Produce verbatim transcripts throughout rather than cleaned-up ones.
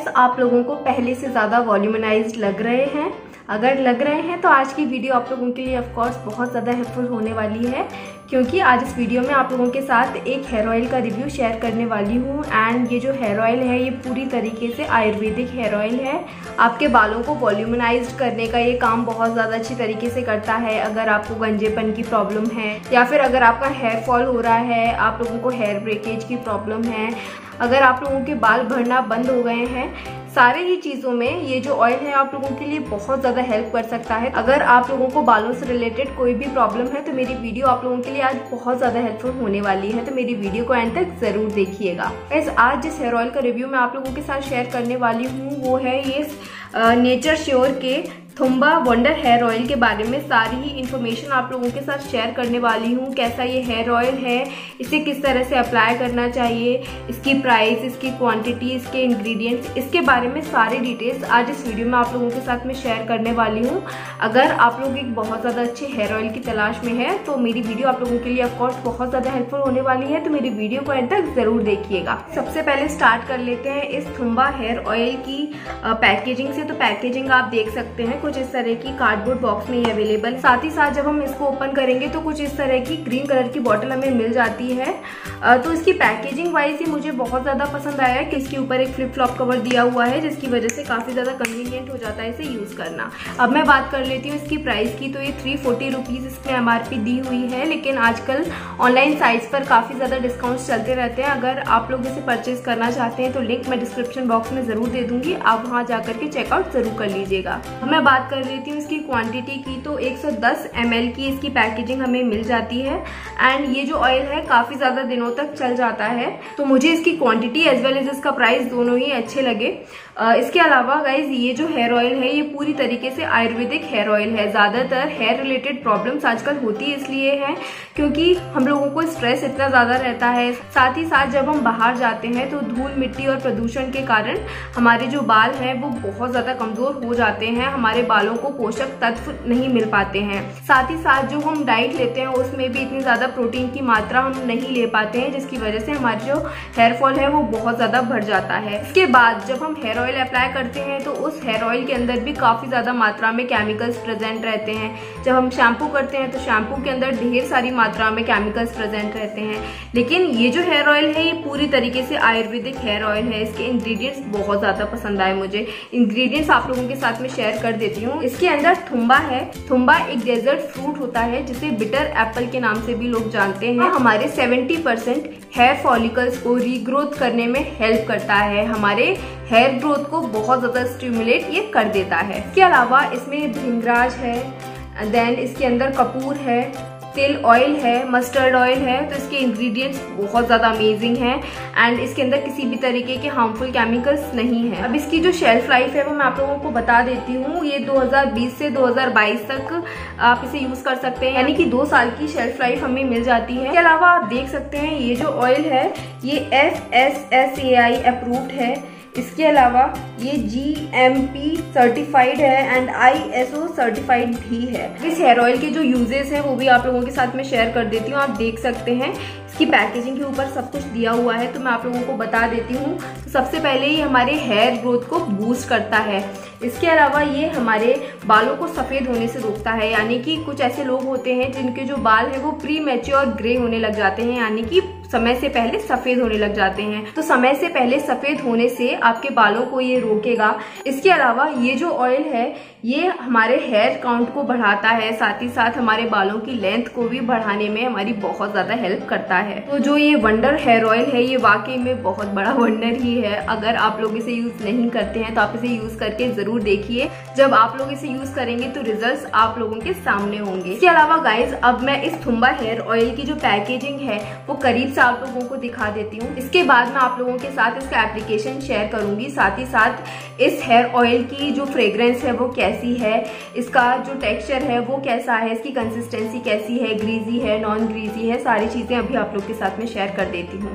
आप लोगों को पहले से ज़्यादा वॉल्यूमनाइज्ड लग रहे हैं? अगर लग रहे हैं तो आज की वीडियो आप लोगों के लिए ऑफ कोर्स बहुत ज़्यादा हेल्पफुल होने वाली है, क्योंकि आज इस वीडियो में आप लोगों के साथ एक हेयर ऑयल का रिव्यू शेयर करने वाली हूँ। एंड ये जो हेयर ऑयल है ये पूरी तरीके से आयुर्वेदिक हेयर ऑयल है। आपके बालों को वॉल्यूमनाइज्ड करने का ये काम बहुत ज़्यादा अच्छी तरीके से करता है। अगर आपको गंजेपन की प्रॉब्लम है या फिर अगर आपका हेयर फॉल हो रहा है, आप लोगों को हेयर ब्रेकेज की प्रॉब्लम है, अगर आप लोगों के बाल बढ़ना बंद हो गए हैं, सारे ही चीज़ों में ये जो ऑयल है आप लोगों के लिए बहुत ज़्यादा हेल्प कर सकता है। अगर आप लोगों को बालों से रिलेटेड कोई भी प्रॉब्लम है तो मेरी वीडियो आप लोगों के लिए आज बहुत ज़्यादा हेल्पफुल होने वाली है, तो मेरी वीडियो को एंड तक ज़रूर देखिएगा। गाइस, आज जिस हेयर ऑयल का रिव्यू मैं आप लोगों के साथ शेयर करने वाली हूँ वो है ये नेचर श्योर के थुम्बा वंडर हेयर ऑयल के बारे में सारी ही इन्फॉर्मेशन आप लोगों के साथ शेयर करने वाली हूँ। कैसा ये हेयर ऑयल है, इसे किस तरह से अप्लाई करना चाहिए, इसकी प्राइस, इसकी क्वांटिटी, इसके इंग्रेडिएंट्स, इसके बारे में सारे डिटेल्स आज इस वीडियो में आप लोगों के साथ में शेयर करने वाली हूँ। अगर आप लोग एक बहुत ज़्यादा अच्छे हेयर ऑयल की तलाश में है तो मेरी वीडियो आप लोगों के लिए ऑफकोर्स बहुत ज़्यादा हेल्पफुल होने वाली है, तो मेरी वीडियो को एंड तक ज़रूर देखिएगा। सबसे पहले स्टार्ट कर लेते हैं इस थुम्बा हेयर ऑयल की पैकेजिंग से। तो पैकेजिंग आप देख सकते हैं कुछ इस तरह की कार्डबोर्ड बॉक्स में ये अवेलेबल। साथ ही साथ जब हम इसको ओपन करेंगे तो कुछ इस तरह की ग्रीन कलर की बॉटल हमें मिल जाती है। तो इसकी पैकेजिंग वाइज ही मुझे बहुत ज़्यादा पसंद आया कि इसके ऊपर एक फ्लिप फ्लॉप कवर दिया हुआ है, जिसकी वजह से काफ़ी ज़्यादा कन्वीनियंट हो जाता है इसे यूज़ करना। अब मैं बात कर लेती हूँ इसकी प्राइस की। तो ये थ्री फोर्टी रुपीज़ इसमें एम आर पी दी हुई है, लेकिन आजकल ऑनलाइन साइट्स पर काफ़ी ज़्यादा डिस्काउंट्स चलते रहते हैं। अगर आप लोग इसे परचेज करना चाहते हैं तो लिंक मैं डिस्क्रिप्शन बॉक्स में ज़रूर दे दूँगी, आप वहाँ जाकर के चेकआउट ज़रूर कर लीजिएगा। मैं बात कर लेती हूँ इसकी क्वांटिटी की। तो एक सौ दस एम एल की इसकी पैकेजिंग हमें मिल जाती है। एंड ये जो ऑयल है काफ़ी ज़्यादा दिनों तक चल जाता है, तो मुझे इसकी क्वांटिटी एज वेल एज इसका प्राइस दोनों ही अच्छे लगे। Uh, इसके अलावा गाइज ये जो हेयर ऑयल है ये पूरी तरीके से आयुर्वेदिक हेयर ऑयल है। ज़्यादातर हेयर रिलेटेड प्रॉब्लम्स आजकल होती इसलिए है क्योंकि हम लोगों को स्ट्रेस इतना ज़्यादा रहता है। साथ ही साथ जब हम बाहर जाते हैं तो धूल मिट्टी और प्रदूषण के कारण हमारे जो बाल हैं वो बहुत ज़्यादा कमज़ोर हो जाते हैं, हमारे बालों को पोषक तत्व नहीं मिल पाते हैं। साथ ही साथ जो हम डाइट लेते हैं उसमें भी इतनी ज़्यादा प्रोटीन की मात्रा हम नहीं ले पाते हैं, जिसकी वजह से हमारी जो हेयर फॉल है वो बहुत ज़्यादा बढ़ जाता है। इसके बाद जब हम हेयर ऑयल अप्लाई करते हैं तो उस हेयर ऑयल के अंदर भी काफ़ी ज़्यादा मात्रा में केमिकल्स प्रेजेंट रहते हैं। जब हम शैम्पू करते हैं तो शैम्पू के अंदर ढेर सारी मात्रा में केमिकल्स प्रेजेंट रहते हैं। लेकिन ये जो हेयर ऑयल है ये पूरी तरीके से आयुर्वेदिक हेयर ऑयल है। इसके इंग्रेडिएंट्स बहुत ज़्यादा पसंद आए मुझे। इंग्रेडिएंट्स आप लोगों के साथ में शेयर कर देती हूँ। इसके अंदर थुम्बा है। थुम्बा एक डेजर्ट फ्रूट होता है जिसे बिटर एप्पल के नाम से भी लोग जानते हैं। हमारे सेवेंटी परसेंट हेयर फॉलिकल्स को रीग्रोथ करने में हेल्प करता है, हमारे हेयर ग्रोथ को बहुत ज़्यादा स्टिमुलेट ये कर देता है। इसके अलावा इसमें भृंगराज है, देन इसके अंदर कपूर है, तिल ऑयल है, मस्टर्ड ऑयल है। तो इसके इंग्रेडिएंट्स बहुत ज़्यादा अमेजिंग हैं एंड इसके अंदर किसी भी तरीके के हार्मफुल केमिकल्स नहीं है। अब इसकी जो शेल्फ लाइफ है वो मैं आप लोगों को बता देती हूँ। ये दो हज़ार बीस से दो हज़ार बाईस तक आप इसे यूज़ कर सकते हैं, यानी कि दो साल की शेल्फ लाइफ हमें मिल जाती है। इसके अलावा आप देख सकते हैं ये जो ऑयल है ये F S S A I approved है। इसके अलावा ये जी एम पी सर्टिफाइड है and I S O certified भी है। इस हेयर ऑयल के जो यूजेस हैं वो भी आप लोगों के साथ में शेयर कर देती हूँ। आप देख सकते हैं इसकी पैकेजिंग के ऊपर सब कुछ दिया हुआ है, तो मैं आप लोगों को बता देती हूँ। तो सबसे पहले ये हमारे हेयर ग्रोथ को बूस्ट करता है। इसके अलावा ये हमारे बालों को सफ़ेद होने से रोकता है, यानी कि कुछ ऐसे लोग होते हैं जिनके जो बाल है वो प्री मैच्योर ग्रे होने लग जाते हैं, यानी कि समय से पहले सफ़ेद होने लग जाते हैं। तो समय से पहले सफ़ेद होने से आपके बालों को ये रोकेगा। इसके अलावा ये जो ऑयल है ये हमारे हेयर काउंट को बढ़ाता है, साथ ही साथ हमारे बालों की लेंथ को भी बढ़ाने में हमारी बहुत ज़्यादा हेल्प करता है। तो जो ये वंडर हेयर ऑयल है ये वाकई में बहुत बड़ा वंडर ही है। अगर आप लोग इसे यूज़ नहीं करते हैं तो आप इसे यूज़ करके ज़रूर देखिए। जब आप लोग इसे यूज़ करेंगे तो रिजल्ट्स आप लोगों के सामने होंगे। इसके अलावा गाइज अब मैं इस थुम्बा हेयर ऑयल की जो पैकेजिंग है वो करीब से आप लोगों को दिखा देती हूँ। इसके बाद मैं आप लोगों के साथ इसका एप्लीकेशन शेयर करूंगी, साथ ही साथ इस हेयर ऑयल की जो फ्रेग्रेंस है वो कैसी है, इसका जो टेक्सचर है वो कैसा है, इसकी कंसिस्टेंसी कैसी है, ग्रीजी है, नॉन ग्रीजी है, सारी चीज़ें अभी आप लोग के साथ में शेयर कर देती हूँ।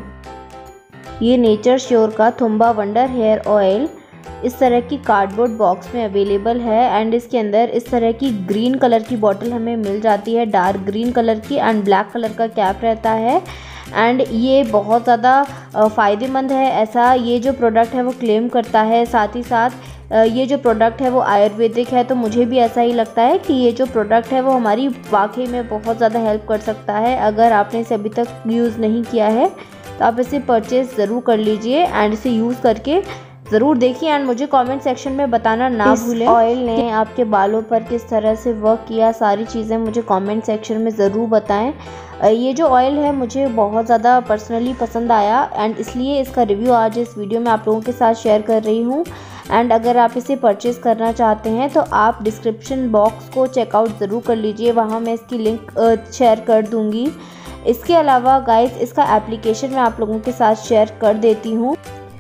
ये नेचर श्योर का थुम्बा वंडर हेयर ऑयल इस तरह की कार्डबोर्ड बॉक्स में अवेलेबल है एंड इसके अंदर इस तरह की ग्रीन कलर की बॉटल हमें मिल जाती है, डार्क ग्रीन कलर की, एंड ब्लैक कलर का कैप रहता है। एंड ये बहुत ज़्यादा फ़ायदेमंद है, ऐसा ये जो प्रोडक्ट है वो क्लेम करता है। साथ ही साथ ये जो प्रोडक्ट है वो आयुर्वेदिक है, तो मुझे भी ऐसा ही लगता है कि ये जो प्रोडक्ट है वो हमारी वाकई में बहुत ज़्यादा हेल्प कर सकता है। अगर आपने इसे अभी तक यूज़ नहीं किया है तो आप इसे परचेज़ ज़रूर कर लीजिए एंड इसे यूज़ करके ज़रूर देखिए एंड मुझे कमेंट सेक्शन में बताना ना भूलें ऑयल ने आपके बालों पर किस तरह से वर्क किया। सारी चीज़ें मुझे कमेंट सेक्शन में ज़रूर बताएं। ये जो ऑयल है मुझे बहुत ज़्यादा पर्सनली पसंद आया एंड इसलिए इसका रिव्यू आज इस वीडियो में आप लोगों के साथ शेयर कर रही हूँ। एंड अगर आप इसे परचेज़ करना चाहते हैं तो आप डिस्क्रिप्शन बॉक्स को चेकआउट ज़रूर कर लीजिए, वहाँ मैं इसकी लिंक शेयर कर दूँगी। इसके अलावा गाइस इसका एप्लीकेशन मैं आप लोगों के साथ शेयर कर देती हूँ।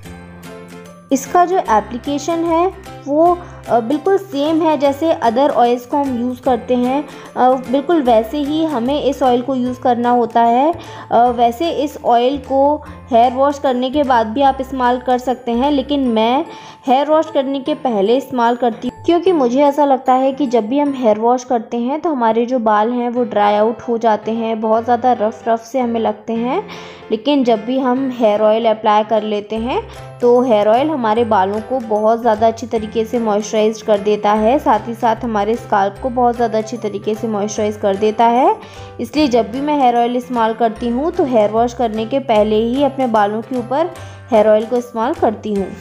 इसका जो एप्लीकेशन है वो बिल्कुल सेम है जैसे अदर ऑयल्स को हम यूज़ करते हैं, बिल्कुल वैसे ही हमें इस ऑयल को यूज़ करना होता है। वैसे इस ऑयल को हेयर वॉश करने के बाद भी आप इस्तेमाल कर सकते हैं, लेकिन मैं हेयर वॉश करने के पहले इस्तेमाल करती हूँ क्योंकि मुझे ऐसा लगता है कि जब भी हम हेयर वॉश करते हैं तो हमारे जो बाल हैं वो ड्राई आउट हो जाते हैं, बहुत ज़्यादा रफ रफ से हमें लगते हैं। लेकिन जब भी हम हेयर ऑयल अप्लाई कर लेते हैं तो हेयर ऑयल हमारे बालों को बहुत ज़्यादा अच्छी तरीके से मॉइस्चराइज कर देता है, साथ ही साथ हमारे स्काल्प को बहुत ज़्यादा अच्छी तरीके से मॉइस्चराइज कर देता है। इसलिए जब भी मैं हेयर ऑयल इस्तेमाल करती हूँ तो हेयर वॉश करने के पहले ही अपने बालों के ऊपर हेयर ऑयल को इस्तेमाल करती हूँ।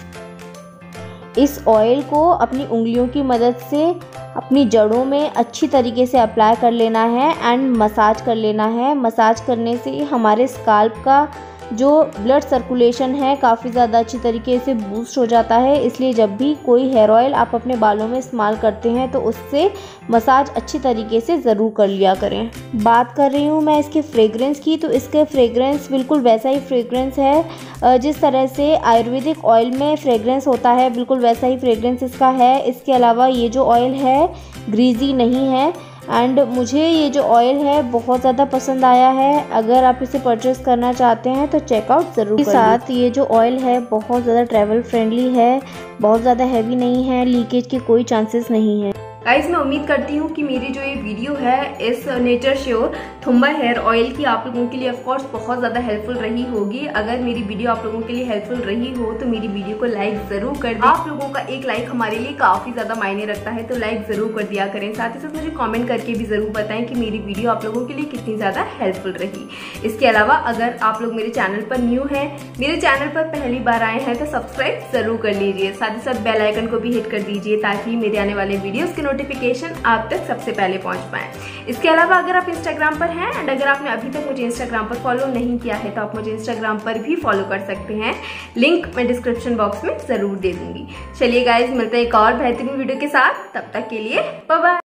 इस ऑयल को अपनी उंगलियों की मदद से अपनी जड़ों में अच्छी तरीके से अप्लाई कर लेना है एंड मसाज कर लेना है। मसाज करने से हमारे स्काल्प का जो ब्लड सर्कुलेशन है काफ़ी ज़्यादा अच्छी तरीके से बूस्ट हो जाता है। इसलिए जब भी कोई हेयर ऑयल आप अपने बालों में इस्तेमाल करते हैं तो उससे मसाज अच्छी तरीके से ज़रूर कर लिया करें। बात कर रही हूँ मैं इसके फ्रेग्रेंस की, तो इसके फ्रेग्रेंस बिल्कुल वैसा ही फ्रेग्रेंस है जिस तरह से आयुर्वेदिक ऑयल में फ्रेग्रेंस होता है, बिल्कुल वैसा ही फ्रेग्रेंस इसका है। इसके अलावा ये जो ऑयल है ग्रीजी नहीं है एंड मुझे ये जो ऑयल है बहुत ज़्यादा पसंद आया है। अगर आप इसे परचेस करना चाहते हैं तो चेकआउट ज़रूर करें। साथ ये जो ऑयल है बहुत ज़्यादा ट्रैवल फ्रेंडली है, बहुत ज़्यादा हैवी नहीं है, लीकेज के कोई चांसेस नहीं है। गाइस मैं उम्मीद करती हूँ कि मेरी जो ये वीडियो है इस Nature Sure Thumba hair oil की आप लोगों के लिए ऑफ कोर्स बहुत ज़्यादा हेल्पफुल रही होगी। अगर मेरी वीडियो आप लोगों के लिए हेल्पफुल रही हो तो मेरी वीडियो को लाइक ज़रूर कर दें। आप लोगों का एक लाइक हमारे लिए काफ़ी ज़्यादा मायने रखता है, तो लाइक ज़रूर कर दिया करें। साथ ही साथ मुझे कॉमेंट करके भी ज़रूर बताएं कि मेरी वीडियो आप लोगों के लिए कितनी ज़्यादा हेल्पफुल रही। इसके अलावा अगर आप लोग मेरे चैनल पर न्यू हैं, मेरे चैनल पर पहली बार आए हैं तो सब्सक्राइब ज़रूर कर लीजिए। साथ ही साथ बेल आइकन को भी हिट कर दीजिए ताकि मेरे आने वाले वीडियोज़ के नोटिफिकेशन आप तक सबसे पहले पहुंच पाए। इसके अलावा अगर आप इंस्टाग्राम पर हैं एंड अगर आपने अभी तक मुझे इंस्टाग्राम पर फॉलो नहीं किया है तो आप मुझे इंस्टाग्राम पर भी फॉलो कर सकते हैं, लिंक मैं डिस्क्रिप्शन बॉक्स में जरूर दे दूंगी। चलिए गाइज मिलते हैं एक और बेहतरीन वीडियो के साथ, तब तक के लिए बाय बाय।